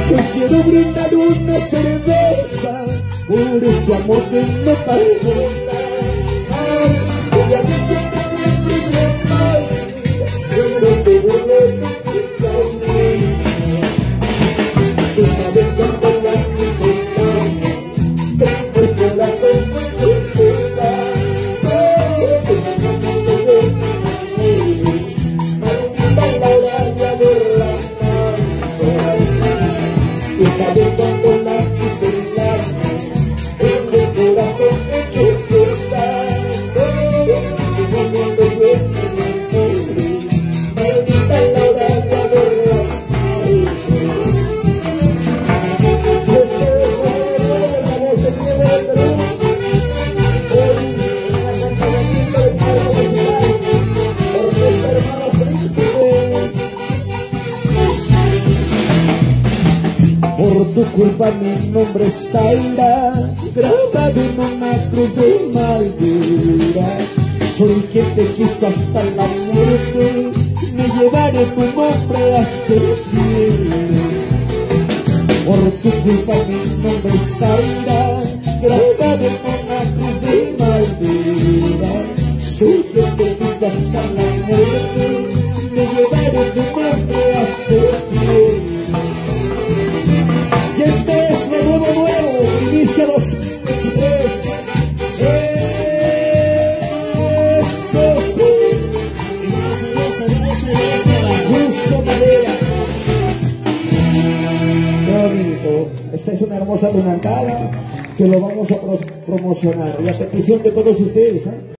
Yo quiero brindar una cerveza por este amor que no pregunta. Ay, ella dice que siempre me ama, pero seguro no piensa en mí. Tú sabes cuánto la necesitamos, tengo el corazón muy chiquita. Soy una maldita la hora de la tú sabes cuando la quise darme, en el corazón hecho que estás. Soy un mundo bueno, maldita la hora de verla. Yo sé la voz de mi Perú, hoy la cantadita del pueblo musical, por sus hermanos príncipes. Por tu culpa mi nombre está grabado en una cruz de madera. Soy quien te quiso hasta la muerte, me llevaré tu nombre hasta el cielo. Por tu culpa mi nombre está grabado en una cruz de madera. Soy quien te quiso hasta la muerte, me llevaré tu nombre hasta el cielo. Y este es mi nuevo, inicia 2023. Eso sí. Justo Madera. Qué bonito. Esta es una hermosa tunangada que lo vamos a promocionar. Y a petición de todos ustedes, ¿eh?